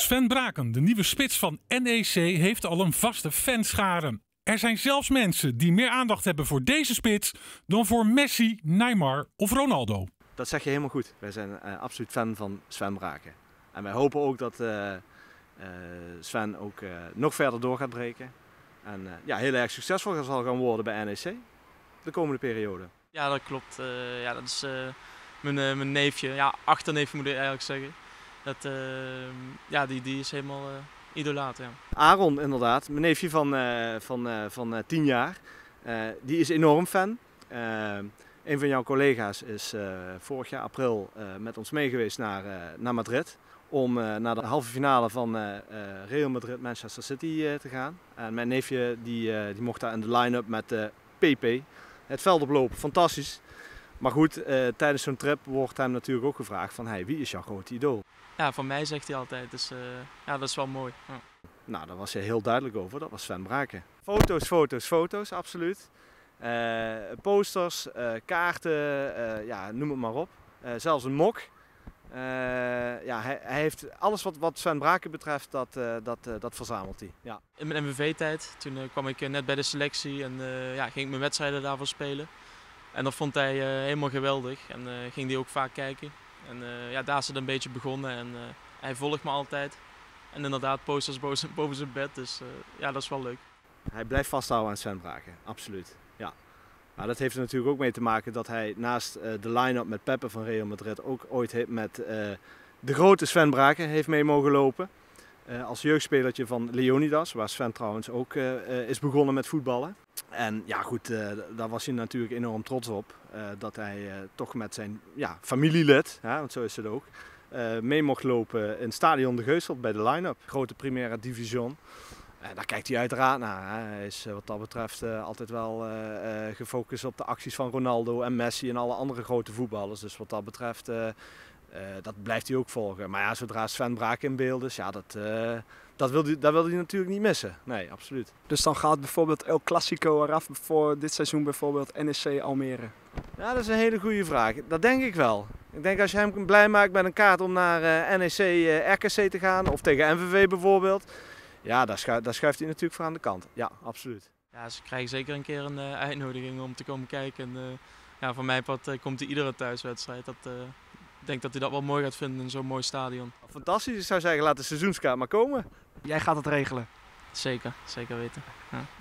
Sven Braken, de nieuwe spits van NEC, heeft al een vaste fanschare. Er zijn zelfs mensen die meer aandacht hebben voor deze spits dan voor Messi, Neymar of Ronaldo. Dat zeg je helemaal goed. Wij zijn absoluut fan van Sven Braken. En wij hopen ook dat Sven ook nog verder door gaat breken. En heel erg succesvol zal gaan worden bij NEC de komende periode. Ja, dat klopt. Dat is mijn neefje, ja, achterneefje moet ik eigenlijk zeggen. Die is helemaal idolaat. Ja. Aaron inderdaad, mijn neefje van 10 jaar, die is enorm fan. Een van jouw collega's is vorig jaar april met ons meegeweest naar Madrid. Om naar de halve finale van Real Madrid-Manchester City te gaan. En mijn neefje die mocht daar in de line-up met PP. Het veld oplopen, fantastisch. Maar goed, tijdens zo'n trip wordt hem natuurlijk ook gevraagd van hey, wie is jouw grote idool? Ja, van mij zegt hij altijd, dus dat is wel mooi. Ja. Nou, daar was hij heel duidelijk over, dat was Sven Braken. Foto's, absoluut. Posters, kaarten, noem het maar op. Zelfs een mok. Hij heeft alles wat Sven Braken betreft, dat verzamelt hij. Ja. In mijn MVV-tijd, toen kwam ik net bij de selectie en ging ik mijn wedstrijden daarvoor spelen. En dat vond hij helemaal geweldig en ging hij ook vaak kijken. En daar is het een beetje begonnen en hij volgt me altijd. En inderdaad posters boven zijn bed, dus dat is wel leuk. Hij blijft vasthouden aan Sven Braken, absoluut. Ja. Maar dat heeft er natuurlijk ook mee te maken dat hij naast de line-up met Pepe van Real Madrid ook ooit met de grote Sven Braken heeft mee mogen lopen. Als jeugdspelertje van Leonidas, waar Sven trouwens ook is begonnen met voetballen. En ja goed, daar was hij natuurlijk enorm trots op. Dat hij toch met zijn familielid, want zo is het ook, mee mocht lopen in Stadion de Geuselt bij de line-up. Grote Primera Division. Daar kijkt hij uiteraard naar. Hij is wat dat betreft altijd wel gefocust op de acties van Ronaldo en Messi en alle andere grote voetballers. Dus wat dat betreft, dat blijft hij ook volgen. Maar ja, zodra Sven Braken in beeld is, dat wil hij natuurlijk niet missen. Nee, absoluut. Dus dan gaat bijvoorbeeld El Clasico eraf voor dit seizoen bijvoorbeeld NEC Almere? Ja, dat is een hele goede vraag. Dat denk ik wel. Ik denk als je hem blij maakt met een kaart om naar NEC RKC te gaan of tegen MVV bijvoorbeeld. Ja, daar schuift hij natuurlijk voor aan de kant. Ja, absoluut. Ja, ze krijgen zeker een keer een uitnodiging om te komen kijken. En van mijn part komt hij iedere thuiswedstrijd. Ik denk dat hij dat wel mooi gaat vinden in zo'n mooi stadion. Fantastisch, ik zou zeggen laat de seizoenskaart maar komen. Jij gaat het regelen? Zeker, zeker weten. Ja.